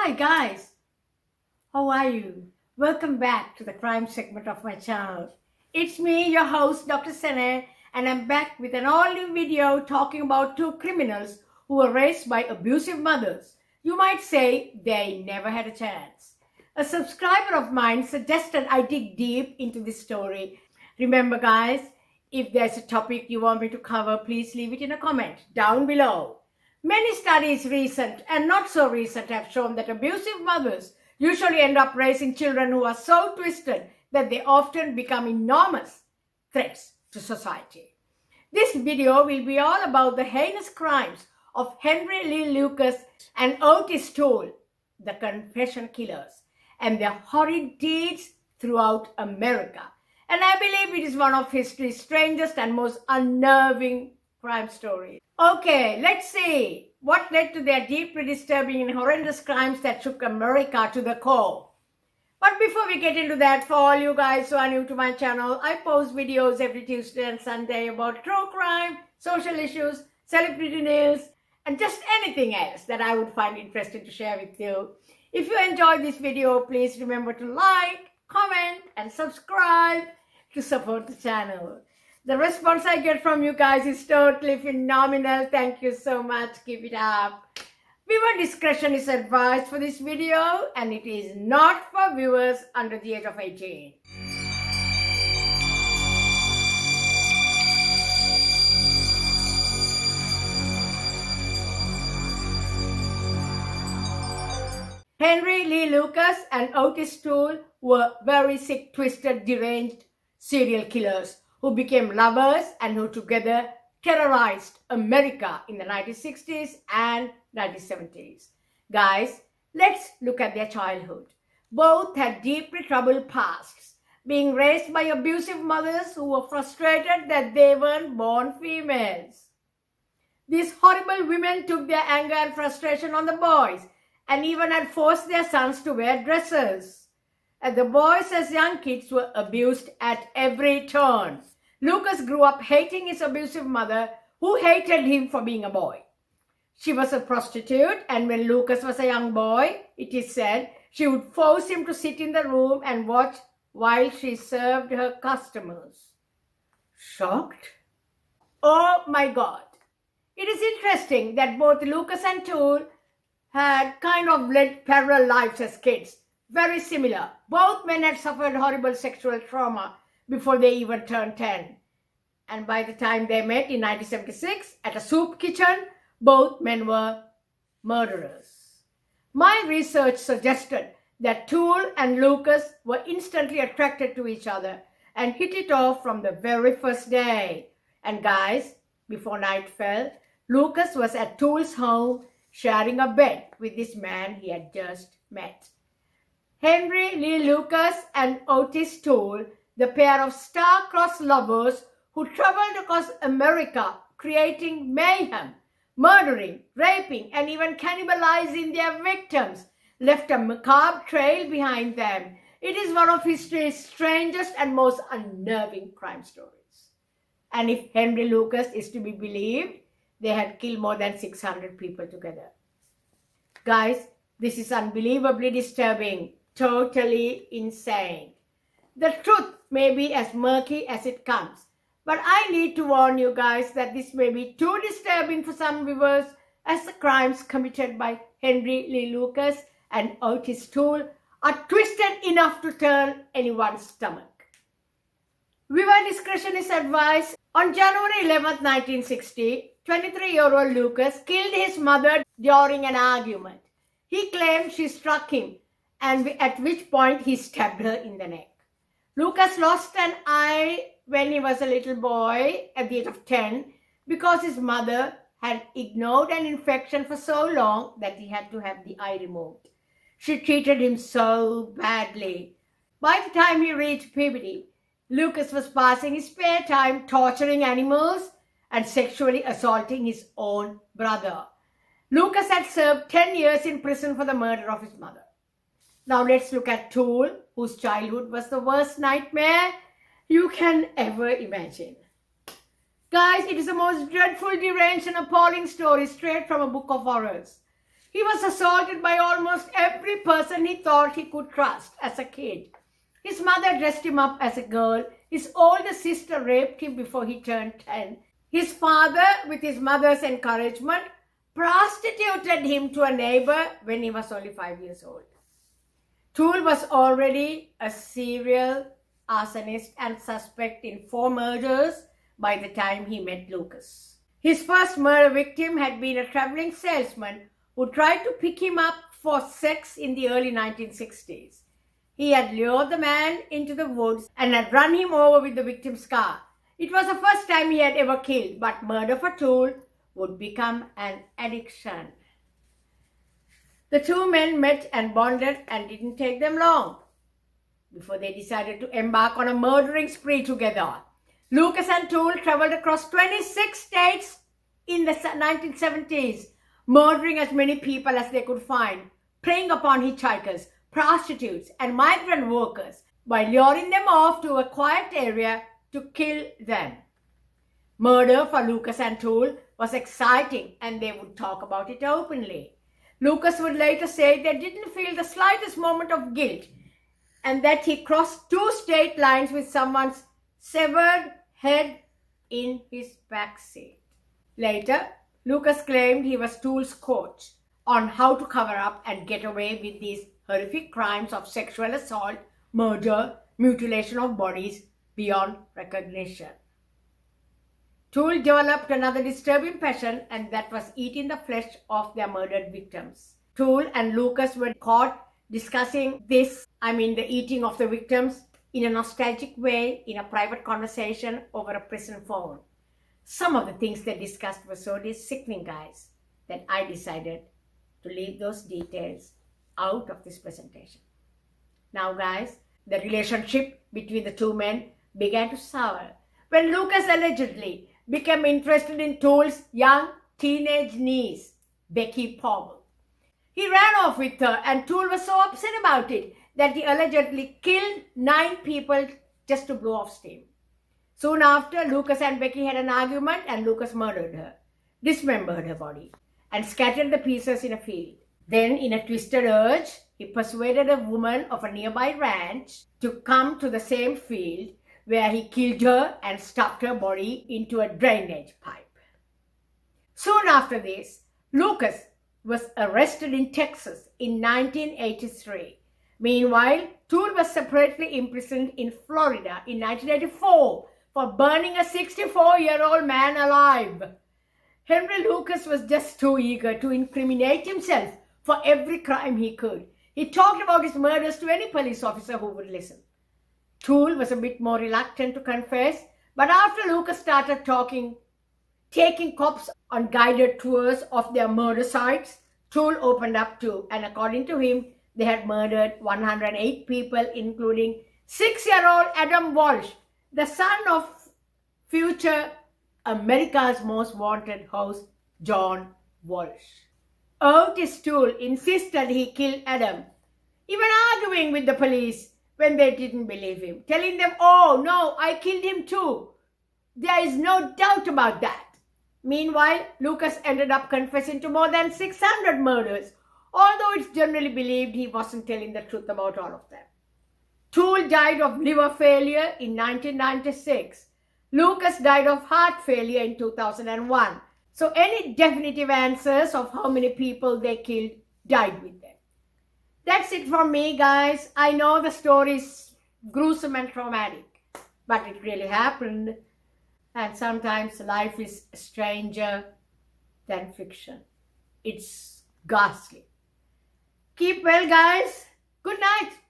Hi guys, how are you? Welcome back to the crime segment of my channel. It's me, your host Dr. Sene, and I'm back with an all-new video talking about two criminals who were raised by abusive mothers. You might say they never had a chance. A subscriber of mine suggested I dig deep into this story. Remember guys, if there's a topic you want me to cover, please leave it in a comment down below. Many studies, recent and not so recent, have shown that abusive mothers usually end up raising children who are so twisted that they often become enormous threats to society. This video will be all about the heinous crimes of Henry Lee Lucas and Otis Toole, the confession killers, and their horrid deeds throughout America. And I believe it is one of history's strangest and most unnerving crime stories. Okay, let's see what led to their deeply disturbing and horrendous crimes that shook America to the core. But before we get into that, for all you guys who are new to my channel, I post videos every Tuesday and Sunday about true crime, social issues, celebrity news, and just anything else that I would find interesting to share with you. If you enjoyed this video, please remember to like, comment, and subscribe to support the channel. The response I get from you guys is totally phenomenal. Thank you so much. Keep it up. Viewer discretion is advised for this video, and it is not for viewers under the age of 18. Henry Lee Lucas and Otis Toole were very sick, twisted, deranged serial killers who became lovers and who together terrorized America in the 1960s and 1970s. Guys, let's look at their childhood. Both had deeply troubled pasts, being raised by abusive mothers who were frustrated that they weren't born females. These horrible women took their anger and frustration on the boys and even had forced their sons to wear dresses. And the boys as young kids were abused at every turn. Lucas grew up hating his abusive mother, who hated him for being a boy. She was a prostitute, and when Lucas was a young boy, it is said, she would force him to sit in the room and watch while she served her customers. Shocked? Oh my God. It is interesting that both Lucas and Toole had kind of led parallel lives as kids. Very similar. Both men had suffered horrible sexual trauma before they even turned 10. And by the time they met in 1976 at a soup kitchen, both men were murderers. My research suggested that Toole and Lucas were instantly attracted to each other and hit it off from the very first day. And guys, before night fell, Lucas was at Toole's home sharing a bed with this man he had just met. Henry Lee Lucas and Otis Toole, the pair of star-crossed lovers who traveled across America creating mayhem, murdering, raping, and even cannibalizing their victims, left a macabre trail behind them. It is one of history's strangest and most unnerving crime stories. And if Henry Lucas is to be believed, they had killed more than 600 people together. Guys, this is unbelievably disturbing, totally insane. The truth may be as murky as it comes, but I need to warn you guys that this may be too disturbing for some viewers, as the crimes committed by Henry Lee Lucas and Otis Toole are twisted enough to turn anyone's stomach. Viewer discretion is advised. On January 11, 1960, 23-year-old Lucas killed his mother during an argument. He claimed she struck him, and at which point he stabbed her in the neck. Lucas lost an eye when he was a little boy at the age of 10 because his mother had ignored an infection for so long that he had to have the eye removed. She treated him so badly. By the time he reached puberty, Lucas was passing his spare time torturing animals and sexually assaulting his own brother. Lucas had served 10 years in prison for the murder of his mother. Now let's look at Toole, whose childhood was the worst nightmare you can ever imagine. Guys, it is the most dreadful, deranged and appalling story straight from a book of horrors. He was assaulted by almost every every person he thought he could trust as a kid. His mother dressed him up as a girl. His older sister raped him before he turned 10. His father, with his mother's encouragement, prostituted him to a neighbor when he was only 5 years old. Toole was already a serial arsonist and suspect in 4 murders by the time he met Lucas. His first murder victim had been a traveling salesman who tried to pick him up for sex in the early 1960s. He had lured the man into the woods and had run him over with the victim's car. It was the first time he had ever killed, but murder for Toole would become an addiction. The two men met and bonded, and didn't take them long before they decided to embark on a murdering spree together. Lucas and Toole traveled across 26 states in the 1970s, murdering as many people as they could find, preying upon hitchhikers, prostitutes, and migrant workers by luring them off to a quiet area to kill them. Murder for Lucas and Toole was exciting, and they would talk about it openly. Lucas would later say they didn't feel the slightest moment of guilt, and that he crossed 2 state lines with someone's severed head in his backseat. Later, Lucas claimed he was Toole's coach on how to cover up and get away with these horrific crimes of sexual assault, murder, mutilation of bodies beyond recognition. Toole developed another disturbing passion, and that was eating the flesh of their murdered victims. Toole and Lucas were caught discussing this, the eating of the victims, in a nostalgic way in a private conversation over a prison phone. Some of the things they discussed were so sickening, guys, that I decided to leave those details out of this presentation. Now, guys, the relationship between the two men began to sour when Lucas allegedly became interested in Toole's young teenage niece, Becky Powell. He ran off with her, and Toole was so upset about it that he allegedly killed 9 people just to blow off steam. Soon after, Lucas and Becky had an argument, and Lucas murdered her, dismembered her body, and scattered the pieces in a field. Then, in a twisted urge, he persuaded a woman of a nearby ranch to come to the same field, where he killed her and stuffed her body into a drainage pipe. Soon after this, Lucas was arrested in Texas in 1983. Meanwhile, Toole was separately imprisoned in Florida in 1984 for burning a 64-year-old man alive. Henry Lucas was just too eager to incriminate himself for every crime he could. He talked about his murders to any police officer who would listen. Toole was a bit more reluctant to confess, but after Lucas started taking cops on guided tours of their murder sites, Toole opened up too, and according to him, they had murdered 108 people, including 6-year-old Adam Walsh, the son of future America's Most Wanted host John Walsh. Otis Toole insisted he killed Adam, even arguing with the police when they didn't believe him, telling them, "Oh no, I killed him too. There is no doubt about that." Meanwhile, Lucas ended up confessing to more than 600 murders, although it's generally believed he wasn't telling the truth about all of them. Toole died of liver failure in 1996. Lucas died of heart failure in 2001. So any definitive answers of how many people they killed died with them. That's it from me, guys. I know the story is gruesome and traumatic, but it really happened. And sometimes life is stranger than fiction. It's ghastly. Keep well, guys. Good night.